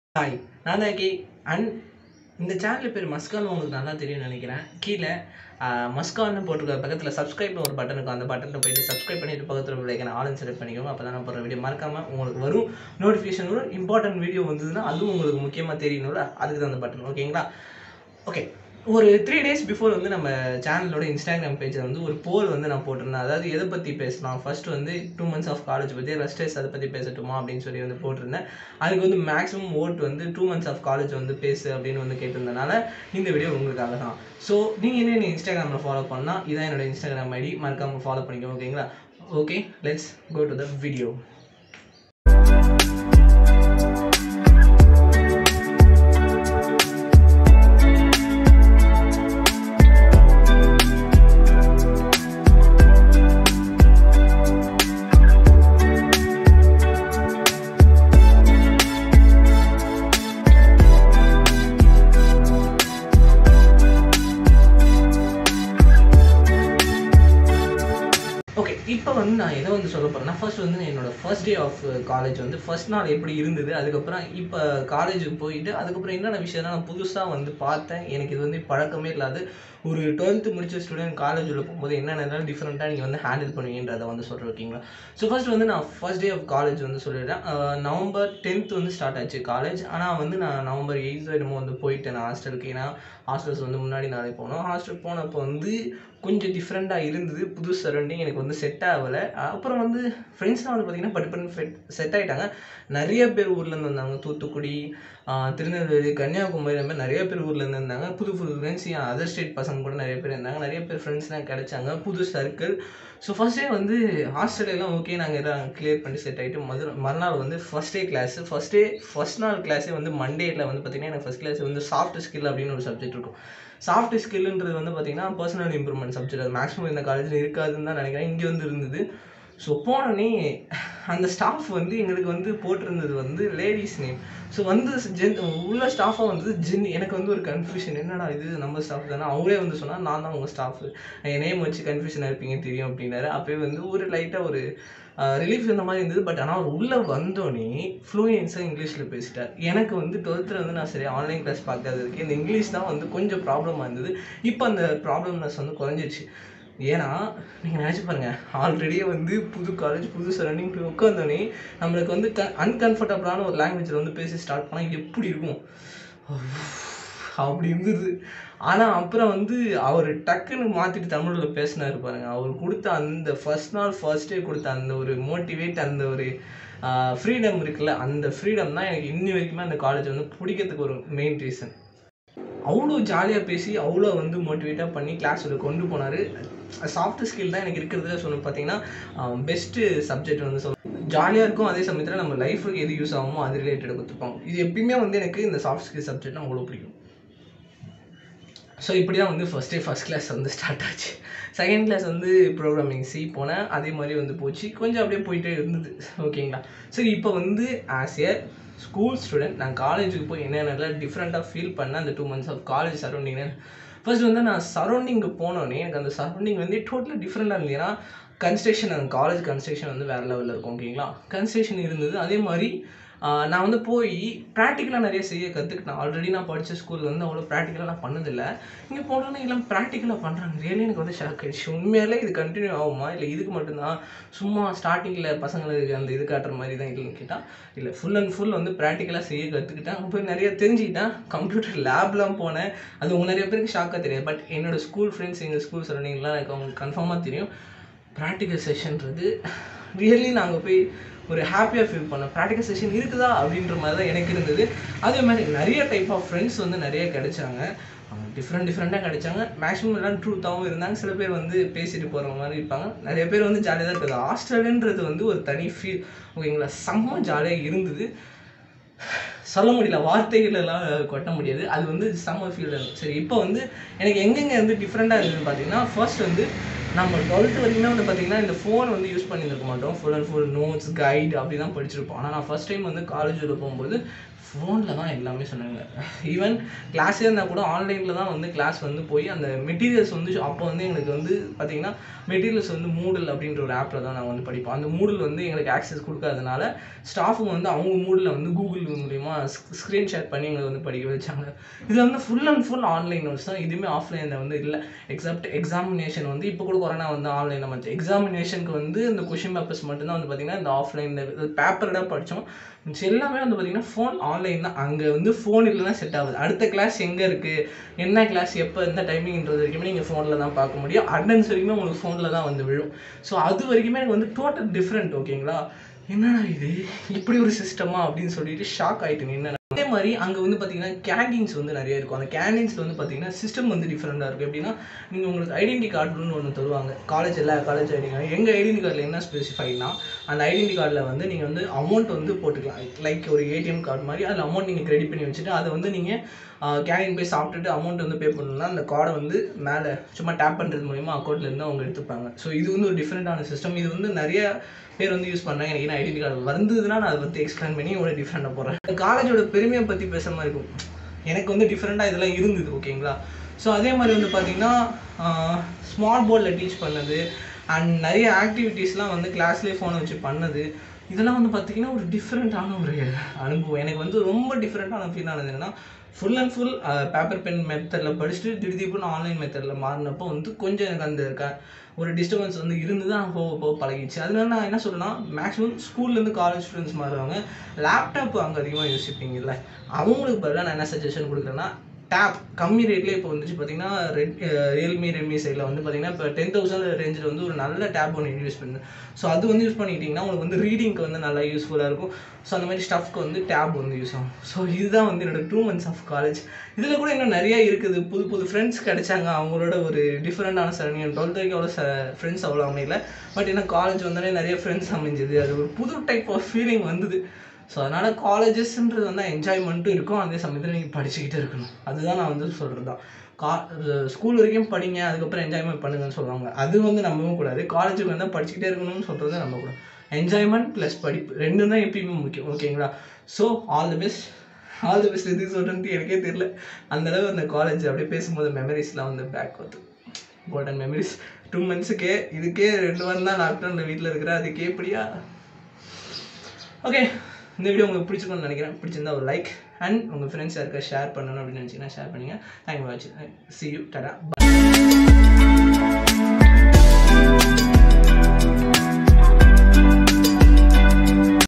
Hi, நான் தான் and இந்த சேனல் பேர் மஸ்கான்னு உங்களுக்கு நல்லா தெரியும்னு நினைக்கிறேன். கீழே மஸ்கான்னு போட்டிருக்க பக்கத்தில் சப்ஸ்கிரைப்னு ஒரு பட்டன் இருக்கும். அந்த பட்டனில் போய்ட்டு சப்ஸ்கிரைப் பண்ணிட்டு பக்கத்தில் விளையாட ஆளுன்னு செலக்ட் பண்ணிக்கோங்க. அப்போ தான் நான் போடுற வீடியோ மறக்காமல் உங்களுக்கு வரும். நோட்டிஃபிகேஷன் வரும். இம்பார்ட்டன்ட் வீடியோ வந்ததுன்னா அதுவும் உங்களுக்கு முக்கியமாக தெரியணும்ல, அதுக்கு தான் அந்த பட்டன். ஓகேங்களா? ஓகே, ஒரு 3 days பிஃபோர் வந்து நம்ம சேனலோட இன்ஸ்டாகிராம் பேஜில் வந்து ஒரு போல் வந்து நான் போட்டிருந்தேன். அதாவது எதை பற்றி பேசலாம், ஃபர்ஸ்ட் வந்து 2 months ஆஃப் காலேஜ் பற்றி ரெஸ்டேஸ் அதை பற்றி பேசட்டுமா அப்படின்னு சொல்லி வந்து போட்டிருந்தேன். அதுக்கு வந்து மேக்ஸிமம் ஓட் வந்து 2 months ஆஃப் காலேஜ் வந்து பேசு அப்படின்னு வந்து கேட்டிருந்தனால இந்த வீடியோ உங்களுக்காக தான். ஸோ நீங்கள் என்ன இன்ஸ்டாகிராமில் ஃபாலோ பண்ணால் இதான் என்னோட இன்ஸ்டாகிராம் ஐடி, மறக்காமல் ஃபாலோ பண்ணிக்கோங்க. ஓகேங்களா? Okay, let's go to the video. Okay, இப்போ வந்து நான் எதை வந்து சொல்ல போகிறேன்னா, ஃபர்ஸ்ட் வந்து என்னோடய ஃபர்ஸ்ட் டே ஆஃப் காலேஜ் வந்து ஃபர்ஸ்ட் நாள் எப்படி இருந்தது, அதுக்கப்புறம் இப்போ காலேஜுக்கு போயிட்டு அதுக்கப்புறம் என்னென்ன விஷயம்னா நான் புதுசாக வந்து பார்த்தேன். எனக்கு இது வந்து பழக்கமே இல்லாது ஒரு 12th முடிச்ச ஸ்டூடெண்ட் காலேஜ் உள்ள போகும்போது என்னென்ன டிஃப்ரெண்ட்டாக நீங்கள் வந்து ஹேண்டில் பண்ணுவீங்கன்றதை வந்து சொல்கிறேன். ஓகேங்களா? ஸோ ஃபர்ஸ்ட் வந்து நான் ஃபர்ஸ்ட் டே ஆஃப் காலேஜ் வந்து சொல்லிடுறேன். November 10th வந்து ஸ்டார்ட் ஆச்சு காலேஜ். ஆனால் வந்து நான் November 8th என்னமோ வந்து போயிட்டேன் நான் ஹாஸ்டலுக்கு. ஏன்னா ஹாஸ்டல்ஸ் வந்து முன்னாடி நாளே போனோம். ஹாஸ்டல் போனப்போ வந்து கொஞ்சம் டிஃப்ரெண்ட்டாக இருந்தது. புது சரௌண்டிங் எனக்கு வந்து செட் ஆகலை. அப்புறம் வந்து ஃப்ரெண்ட்ஸ்லாம் வந்து பார்த்திங்கன்னா பட்டு செட் ஆகிட்டாங்க. நிறைய பேர் ஊர்லேருந்து வந்தாங்க. தூத்துக்குடி, திருநெல்வேலி, கன்னியாகுமரி, அந்த மாதிரி நிறைய பேர் ஊர்லேருந்து இருந்தாங்க. புது ஃப்ரெண்ட்ஸ், அதர் ஸ்டேட் பசங்க கூட நிறைய பேர் இருந்தாங்க. நிறைய பேர் ஃப்ரெண்ட்ஸ்லாம் கிடைச்சாங்க, புது சர்க்கிள். ஸோ ஃபஸ்ட் டே வந்து ஹாஸ்டல்லாம் ஓகே, நாங்கள் எல்லாம் கிளியர் பண்ணி செட் ஆகிட்டு மறுநாள் வந்து ஃபஸ்ட் டே கிளாஸு. ஃபஸ்ட் நாள் கிளாஸே வந்து மண்டேயில் வந்து பார்த்திங்கன்னா எனக்கு ஃபஸ்ட் கிளாஸ் வந்து சாஃப்ட் ஸ்கில் அப்படின்னு ஒரு சப்ஜெக்ட் இருக்கும். சாஃப்ட் ஸ்கில்ன்றது வந்து பார்த்திங்கன்னா பர்சனல் இம்ப்ரூவ்மெண்ட் சப்ஜெக்ட். அது மேக்ஸிமம் இந்த காலேஜில் இருக்காதுன்னு தான் நினைக்கிறேன். இங்கே வந்து இருந்தது. ஸோ போனோடனே அந்த ஸ்டாஃப் வந்து எங்களுக்கு வந்து போட்டிருந்தது வந்து லேடிஸ் நேம். ஸோ வந்து உள்ள ஸ்டாஃபாக வந்தது ஜென். எனக்கு வந்து ஒரு கன்ஃபியூஷன், என்னடா இது நம்ம ஸ்டாஃப் தானே. அவங்களே வந்து சொன்னால் நான் தான் உங்கள் ஸ்டாஃபு, என் நேம் வச்சு கன்ஃபியூஷனாக இருப்பீங்க தெரியும் அப்படின்னாரு. அப்போயே வந்து ஒரு லைட்டாக ஒரு ரிலீஃப் இந்த மாதிரி இருந்தது. பட் ஆனால் அவர் உள்ளே வந்தோடனே ஃப்ளூயன்ஸாக இங்கிலீஷில் பேசிட்டார். எனக்கு வந்து 12th வந்து நான் சரி ஆன்லைன் கிளாஸ் பார்க்காததுக்கு இந்த இங்கிலீஷ் தான் வந்து கொஞ்சம் ப்ராப்ளமாக இருந்தது. இப்போ அந்த ப்ராப்ளம்னஸ் வந்து குறைஞ்சிருச்சு. ஏன்னா நீங்கள் நினச்சி பாருங்கள், ஆல்ரெடியே வந்து புது காலேஜ், புது சரௌண்டிங் போய் உட்காந்தோடனே நம்மளுக்கு வந்து அன்கம்ஃபர்டபுளான ஒரு லாங்குவேஜில் வந்து பேசி ஸ்டார்ட் பண்ணால் எப்படி இருக்கும் அப்படி இருந்தது. ஆனால் அப்புறம் வந்து அவர் டக்குன்னு மாற்றிட்டு தமிழில் பேசினார் பாருங்க. அவர் கொடுத்த அந்த ஃபர்ஸ்ட் நாள் ஃபர்ஸ்ட் டே கொடுத்த அந்த ஒரு மோட்டிவேட், அந்த ஒரு ஃப்ரீடம் இருக்குல்ல, அந்த ஃப்ரீடம் தான் எனக்கு இன்னி வரைக்குமே அந்த காலேஜ் வந்து பிடிக்கிறதுக்கு ஒரு மெயின் ரீசன். அவ்வளோ ஜாலியாக பேசி அவ்வளோ வந்து மோட்டிவேட்டாக பண்ணி கிளாஸில் கொண்டு போனார். சாஃப்ட் ஸ்கில் தான் எனக்கு இருக்கிறதுல சொல்லணும் பார்த்தீங்கன்னா பெஸ்ட்டு சப்ஜெக்ட் வந்து ஜாலியாக இருக்கும். அதே சமயத்தில் நம்ம லைஃபுக்கு எது யூஸ் ஆகுமோ அது ரிலேட்டடாக கொடுத்துருப்பாங்க. இது எப்பயுமே வந்து எனக்கு இந்த சாஃப்ட் ஸ்கில் சப்ஜெக்ட்னா அவ்வளோ பிடிக்கும். ஸோ இப்படி தான் வந்து ஃபர்ஸ்ட் கிளாஸ் வந்து ஸ்டார்ட் ஆச்சு. செகண்ட் கிளாஸ் வந்து ப்ரோக்ராமிங் சி போனேன். அதே மாதிரி வந்து போச்சு, கொஞ்சம் அப்படியே போயிட்டே இருந்தது. ஓகேங்களா? சரி, இப்போ வந்து ஆஸ் ஏ ஸ்கூல் ஸ்டூடெண்ட் நான் காலேஜுக்கு போய் என்னென்னலாம் டிஃப்ரெண்ட்டாக ஃபீல் பண்ணேன் அந்த 2 months ஆஃப் காலேஜ் சரௌண்டிங்னு. ஃபர்ஸ்ட் வந்து நான் சரௌண்டிங்கு போனோடனே எனக்கு அந்த சரௌண்டிங் வந்து டோட்டலாக டிஃப்ரெண்ட்டாக இருந்தது. ஏன்னா கன்ஸ்ட்ரக்ஷன், அந்த காலேஜ் கன்ஸ்ட்ரக்ஷன் வந்து வேறு லெவலில் இருக்கும். ஓகேங்களா? கன்ஸ்ட்ரக்ஷன் இருந்தது. அதே மாதிரி நான் வந்து போய் ப்ராக்டிக்கலாக நிறைய செய்ய கற்றுக்கிட்டேன். ஆல்ரெடி நான் படித்த ஸ்கூலில் வந்து அவ்வளோ ப்ராக்டிக்கலாக நான் பண்ணதில்லை. இங்கே போனோன்னா எல்லாம் ப்ராக்டிக்கலாக பண்ணுறாங்க. ரியலி எனக்கு வந்து ஷாக் ஆகிடுச்சு. உண்மையாலே இது கண்டினியூ ஆகுமா, இல்லை இதுக்கு மட்டும்தான் சும்மா ஸ்டார்டிங்கில் பசங்களுக்கு அந்த இது காட்டுற மாதிரி தான் இல்லைன்னு கேட்டால் இல்லை, ஃபுல் அண்ட் ஃபுல் வந்து ப்ராக்டிக்கலாக செய்ய கற்றுக்கிட்டேன். அங்கே போய் நிறைய தெரிஞ்சுக்கிட்டேன். கம்ப்யூட்டர் லேப்லாம் போனேன். அது உங்கள் நிறைய பேருக்கு ஷாக்காக தெரியாது. பட் என்னோடய ஸ்கூல் ஃப்ரெண்ட்ஸ், எங்கள் ஸ்கூல் சரௌண்டிங்லாம் எனக்கு அவங்களுக்கு கன்ஃபார்மாக தெரியும். ப்ராக்டிக்கல் செஷன்றது ரியலி நாங்கள் போய் ஒரு ஹாப்பியாக ஃபீல் பண்ணோம். ப்ராக்டிக்கல் செஷன் இருக்குதா அப்படின்ற மாதிரி தான் எனக்கு இருந்தது. அதே மாதிரி நிறைய டைப் ஆஃப் ஃப்ரெண்ட்ஸ் வந்து நிறைய கிடைச்சாங்க. டிஃப்ரெண்ட்டாக கிடைச்சாங்க. மேக்ஸிமம் எல்லாம் ட்ரூத்தாகவும் இருந்தாங்க. சில பேர் வந்து பேசிட்டு போகிற மாதிரி இருப்பாங்க. நிறைய பேர் வந்து ஜாலியாக தான் இருக்குது. ஹாஸ்டலுன்றது வந்து ஒரு தனி ஃபீல். ஓகேங்களா? செம்ம ஜாலியாக இருந்தது. சொல்ல முடியல, வார்த்தைகளெல்லாம் கொட்ட முடியாது. அது வந்து செம்ம ஃபீல். சரி, இப்போ வந்து எனக்கு எங்கெங்கே வந்து டிஃப்ரெண்ட்டாக இருந்ததுன்னு பார்த்தீங்கன்னா, ஃபர்ஸ்ட் வந்து நம்ம 12th வரைக்குமே வந்து பார்த்தீங்கன்னா இந்த ஃபோன் வந்து யூஸ் பண்ணியிருக்க மாட்டோம். Full and full notes guide அப்படி தான் படிச்சிருப்போம். ஆனால் நான் ஃபர்ஸ்ட் டைம் வந்து காலேஜில் போகும்போது ஃபோனில் தான் எல்லாமே சொன்னாங்க. ஈவன் கிளாஸே இருந்தால் கூட ஆன்லைனில் தான் வந்து கிளாஸ் வந்து போய் அந்த மெட்டீரியல்ஸ் வந்து அப்போ வந்து எங்களுக்கு வந்து பார்த்தீங்கன்னா மெட்டீரியல்ஸ் வந்து மூடல் அப்படின்ற ஒரு ஆப்பில் தான் நாங்கள் வந்து படிப்போம். அந்த மூடல் வந்து எங்களுக்கு ஆக்சஸ் கொடுக்காதனால ஸ்டாஃபுங்க வந்து அவங்க மூடில் வந்து கூகுள் மூலிமா ஸ்க்ரீன் ஷேர் பண்ணி எங்களுக்கு வந்து படிக்க வச்சாங்க. இதில் வந்து full and full online notes தான். இதுவுமே ஆஃப்லைனில் வந்து இல்லை. எக்ஸப்ட் எக்ஸாமினேஷன் வந்து இப்போ கூட கொரோனா வந்து ஆன்லைனில் வந்துச்சு. எக்ஸாமினேஷனுக்கு வந்து இந்த கொஷின் பேப்பர்ஸ் மட்டும்தான் வந்து பார்த்திங்கன்னா இந்த ஆஃப்லைனில் பேப்பரோட படித்தோம். எல்லாமே வந்து பார்த்திங்கன்னா ஃபோன் ஆன்லைன் தான். அங்கே வந்து ஃபோன் இல்லைன்னா செட் ஆகுது. அடுத்த கிளாஸ் எங்கே இருக்குது, என்ன கிளாஸ் எப்போ எந்த டைமிங்கிறது வரைக்குமே நீங்கள் ஃபோனில் தான் பார்க்க முடியும். அட்டெண்டன்ஸ் வரைக்குமே உங்களுக்கு ஃபோனில் தான் வந்து விழும். ஸோ அது வரைக்குமே எனக்கு வந்து டோட்டல் டிஃப்ரெண்ட். ஓகேங்களா, என்னடா இது இப்படி ஒரு சிஸ்டமா அப்படின்னு சொல்லிட்டு ஷாக் ஆகிட்டேன். என்ன அதே மாதிரி அங்கே வந்து பார்த்தீங்கன்னா கேண்டீன்ஸ் வந்து நிறைய இருக்கும். அந்த கேண்டீன்ஸில் வந்து பார்த்தீங்கன்னா சிஸ்டம் வந்து டிஃப்ரெண்ட்டாக இருக்கும். எப்படின்னா நீங்கள் உங்களுக்கு ஐடென்டி கார்டுன்னு ஒன்று தருவாங்க. எல்லா காலேஜ் ஐடி கார்டு. எங்கள் ஐடென்டி கார்டில் என்ன ஸ்பெசிஃபைனா அந்த ஐடென்டி கார்டில் வந்து நீங்கள் வந்து அமௌண்ட் வந்து போட்டுக்கலாம். லைக் ஒரு ஏடிஎம் கார்டு மாதிரி அதில் அமௌண்ட் நீங்கள் கிரெடிட் பண்ணி வச்சுட்டு அதை வந்து நீங்கள் கேண்டீன் போய் சாப்பிட்டுட்டு அமௌண்ட் வந்து பே பண்ணணும்னா அந்த கார்டை வந்து மேலே சும்மா டேப் பண்ணுறது மூலிமா அக்கௌண்ட்லேருந்து அவங்க எடுத்துப்பாங்க. ஸோ இது வந்து ஒரு டிஃப்ரெண்ட்டான சிஸ்டம். இது வந்து நிறைய பேர் வந்து யூஸ் பண்ணுறாங்க. எனக்கு ஐடென்டி கார்டு வந்ததுன்னா நான் அதை பற்றி எக்ஸ்பிளைன் பண்ணி ஒரு டிஃப்ரெண்ட்டாக போடுறேன். காலேஜோட பெருமையை பற்றி பேசுகிற மாதிரி இருக்கும். எனக்கு வந்து டிஃப்ரெண்ட்டாக இதெல்லாம் இருந்தது. ஓகேங்களா, ஸோ அதே மாதிரி வந்து பார்த்திங்கன்னா ஸ்மார்ட் போர்டில் டீச் பண்ணது அண்ட் நிறைய ஆக்டிவிட்டீஸ்லாம் வந்து கிளாஸ்லேயே ஃபோனை வச்சு பண்ணது, இதெல்லாம் வந்து பார்த்திங்கன்னா ஒரு டிஃப்ரெண்ட்டான ஒரு அனுபவம். எனக்கு வந்து ரொம்ப டிஃப்ரெண்ட்டான ஃபீல் ஆனது என்னென்னா full and full paper pen மெத்தடில் படிச்சுட்டு திடீர்னு ஆன்லைன் மெத்தடில் மாறினப்போ வந்து கொஞ்சம் எனக்கு அந்த ஒரு டிஸ்டர்பன்ஸ் வந்து இருந்து தான் போக பழகிடுச்சு. அதனால நான் என்ன சொல்கிறேன்னா மேக்ஸிமம் ஸ்கூல்லேருந்து காலேஜ் ஸ்டூடெண்ட்ஸ் மாறுவாங்க. லேப்டாப் அங்கே அதிகமாக யோசிப்பீங்கல்ல, அவங்களுக்கு பதிலாக நான் என்ன சஜஷன் கொடுக்குறேன்னா டேப் கம்மி ரேட்லேயே இப்போ வந்துச்சு. பார்த்தீங்கன்னா ரியல்மி சைடில் வந்து பார்த்தீங்கன்னா இப்போ 10,000 ரேஞ்சில் வந்து ஒரு நல்ல டேப் ஒன்று யூஸ் பண்ணுது. ஸோ அது வந்து யூஸ் பண்ணிக்கிட்டிங்கன்னா உங்களுக்கு வந்து ரீடிங்க்கு வந்து நல்லா யூஸ்ஃபுல்லாக இருக்கும். ஸோ அந்த மாதிரி ஸ்டஃப்க்கு வந்து டேப் வந்து யூஸ் ஆகும். ஸோ இதுதான் வந்து என்னோடய 2 months ஆஃப் காலேஜ். இதில் கூட இன்னும் நிறையா இருக்குது. புது ஃப்ரெண்ட்ஸ் கிடைச்சாங்க. அவங்களோட ஒரு டிஃப்ரெண்ட்டான சரணிங்க. 12th வரைக்கும் அவ்வளோ ஃப்ரெண்ட்ஸ் அவ்வளோ அமையல. பட் ஏன்னா காலேஜ் வந்தோடனே நிறைய ஃப்ரெண்ட்ஸ் அமைஞ்சது. அது ஒரு புது டைப் ஆஃப் ஃபீலிங் வந்தது. ஸோ அதனால் காலேஜஸ்ன்றது வந்து என்ஜாய்மெண்ட்டும் இருக்கும், அதே சமயத்தில் நீங்கள் படிச்சுக்கிட்டே இருக்கணும். அதுதான் நான் வந்து சொல்கிறது தான். ஸ்கூல் வரைக்கும் படிங்க, அதுக்கப்புறம் என்ஜாய்மெண்ட் பண்ணுங்கன்னு சொல்லுவாங்க. அது வந்து நம்பவும் கூடாது. காலேஜுக்கு வந்தால் படிச்சுக்கிட்டே இருக்கணும்னு சொல்கிறது நம்ப கூடாது. என்ஜாய்மெண்ட் ப்ளஸ் படிப்பு ரெண்டும் தான் எப்பயுமே முக்கியம். ஓகேங்களா, ஸோ ஆல் தி பெஸ்ட் எது சொல்கிறது எனக்கே தெரியல. அந்தளவு அந்த காலேஜ் அப்படியே பேசும்போது மெமரிஸ்லாம் வந்து பேக் வருது. Golden memories. 2 monthsக்கே இதுக்கே 2 வாரம் தான் லாக்டவுனில் வீட்டில் இருக்கிறேன். அதுக்கே எப்படியா? ஓகே, இந்த வீடியோ உங்களுக்கு பிடிச்சிருக்கும்னு நினைக்கிறேன். பிடிச்சிருந்தா ஒரு லைக் அண்ட் உங்கள் ஃப்ரெண்ட்ஸ் யாருக்கா ஷேர் பண்ணணும் அப்படின்னு நினச்சிங்கன்னா ஷேர் பண்ணுங்கள். தேங்க்யூ ஃபார் வாட்சிங். See you. டாடா.